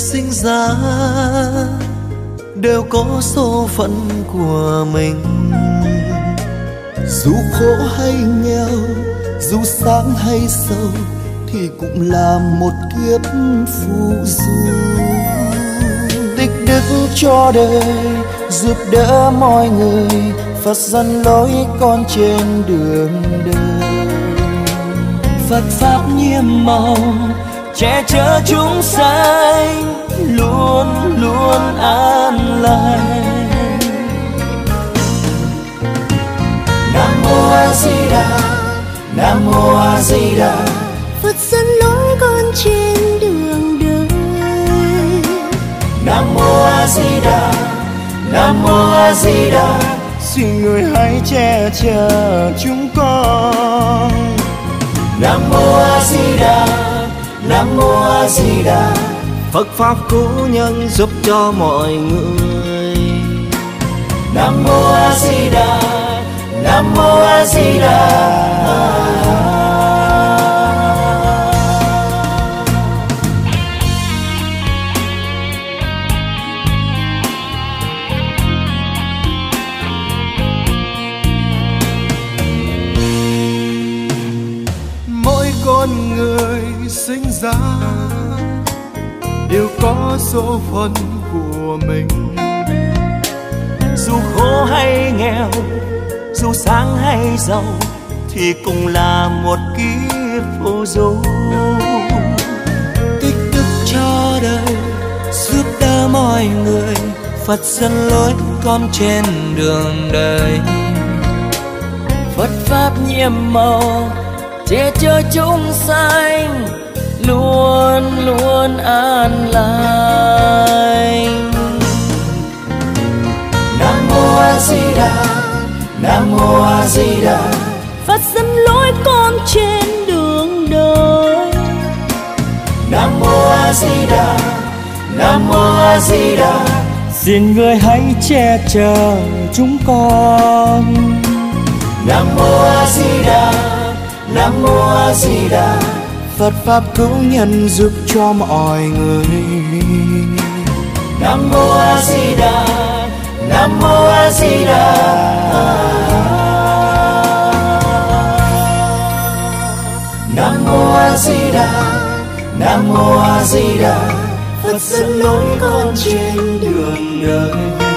sinh ra đều có số phận của mình. Dù khổ hay nghèo, dù sáng hay sâu, thì cũng là một kiếp phù du. Tích đức cho đời, giúp đỡ mọi người, Phật dẫn lối con trên đường đời. Phật pháp nhiệm màu, che chở chúng sanh, luôn luôn an lành. Nam mô A Di Đà, Nam mô A Di Đà. Phật dẫn lối con trên đường đời. Nam mô A Di Đà, Nam mô A Di Đà. Xin người hãy che chở chúng con. Nam mô A Di Đà, Nam mô A Di Đà. Phật pháp cứu nhân giúp cho mọi người. Nam mô A Di Đà, Nam mô A Di Đà. Mỗi con người sinh ra đều có số phận của mình. Dù khổ hay nghèo, dù sáng hay giàu, thì cũng là một kiếp phù du. Tích đức cho đời, giúp đỡ mọi người, Phật dẫn lối con trên đường đời. Phật pháp nhiệm màu, che chở chúng sanh, luôn luôn an lành. Nam mô A Di Đà, Nam mô A Di Đà. Phật dẫn lối con trên đường đời. Nam mô A Di Đà, Nam mô A Di Đà. Xin người hãy che chở chúng con. Nam mô A Di Đà, Nam mô A Di Đà. Phật pháp cứu nhân giúp cho mọi người. Nam mô A Di Đà, Nam mô A Di Đà. Nam mô A Di Đà, Nam mô A Di Đà. Phật dẫn lối con trên đường đời.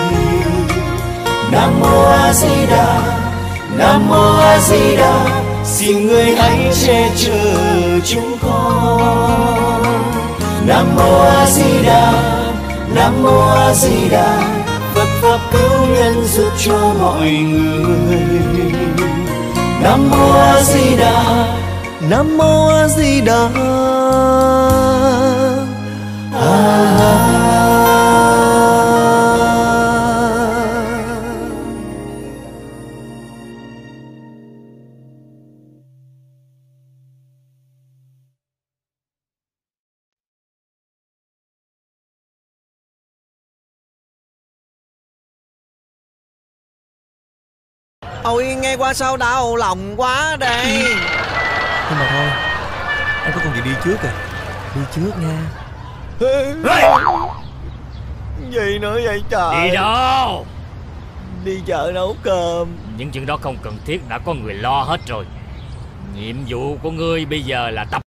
Nam mô A Di Đà, Nam mô A Di Đà. Xin người hãy che chở chúng con. Nam mô A Di Đà, Nam mô A Di Đà. Phật pháp cứu nhân giúp cho mọi người. Nam mô A Di Đà, Nam mô A Di Đà. Ôi nghe qua sao đau lòng quá đây. Nhưng mà thôi, em có công việc đi trước à. Đi trước nha. Gì nữa vậy trời? Đi đâu? Đi chợ nấu cơm. Những chuyện đó không cần thiết, đã có người lo hết rồi. Nhiệm vụ của ngươi bây giờ là tập